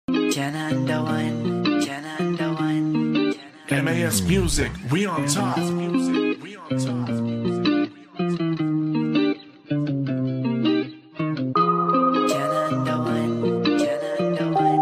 Jana and the one, Jana and the one. MAS Music, we on top. We on top. Jana and the one, Jana and the one.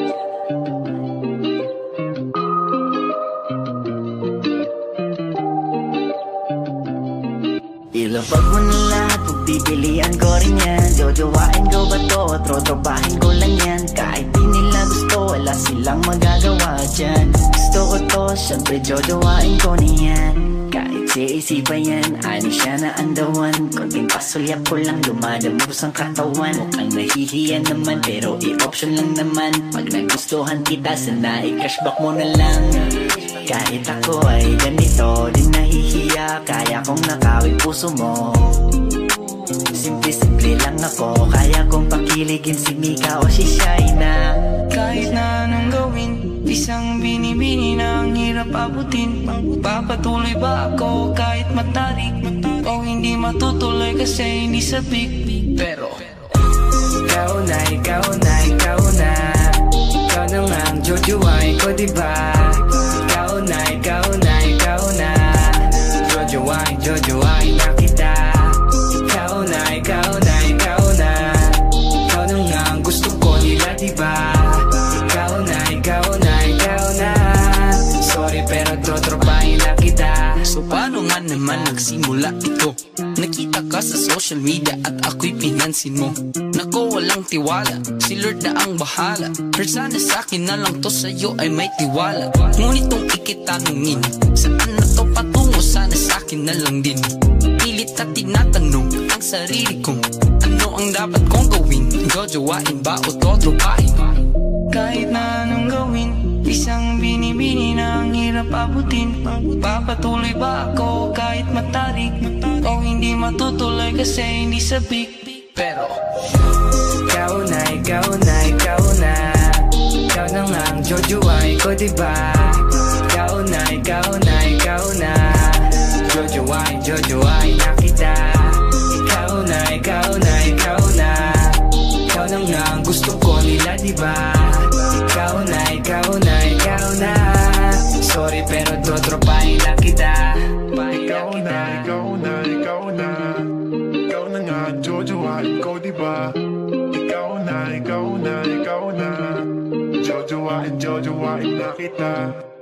Ilapag mo na lahat, pagpipilian ko rin yan. Jojowain ko ba to, trotropahin ko lang yan. Kahit di nila gusto, wala silang magagawa dyan. Gusto ko to, syempre jojowain ko niyan. Kahit siisipan yan, ano siya na andawan. Konting pasulyap ko lang, lumadabos ang katawan. Mukhang nahihiyan naman, pero i-option lang naman. Pag nagustuhan kita, sana i-cashback mo na lang. Kahit ako ay ganito, di nahihiya. Kaya kong nakawin puso mo. Simple-simple lang ako, kaya kong pakiligin si Mika o si Shaina. Kahit na anong gawin, isang binibini na ang hirap abutin. Papatuloy ba ako kahit matarik? O hindi matutuloy kasi hindi sabik? Pero ikaw na, ikaw na, ikaw na. Ikaw na nga ang jojowain ko, diba? Ikaw na, ikaw na, ikaw na. Jojowain, jojowain na kita. Ikaw na, ikaw na, ikaw na. Ikaw na nga ang gusto ko nila, diba? Ikaw na, ikaw na, ikaw na. Sorry pero trotropahin na kita. So paano nga naman nagsimula ito? Nakita ka sa social media at ako'y pinansin mo. Nako walang tiwala, si Lord na ang bahala. Pero sana sa'kin na lang to, sa'yo ay may tiwala. Ngunit kung ikitanungin, saan na to patungo, sana sa'kin na lang din. Pilit at tinatanong ang sarili kong, ano ang dapat kong gawin? Jojowain ba o trotropahin? Kahit na anong gawin, isang binibini na ang hirap abutin. Papatuloy ba ako kahit matarik? O hindi matutuloy kasi hindi sabik? Pero ikaw na, ikaw na, ikaw na. Ikaw na nga ang jojowain ko, diba? Ikaw na, ikaw na, ikaw na. Jojowain, jojowain na kita. Ikaw na, ikaw na, ikaw na. Ikaw na nga ang gusto ko nila, diba? Ikaw na, ikaw na, ikaw na. Sorry pero trotropahin na kita. Ikaw na, ikaw na, ikaw na. Ikaw na nga, jojowain ko, diba? Ikaw na, ikaw na, ikaw na. Jojowain, jojowain na kita.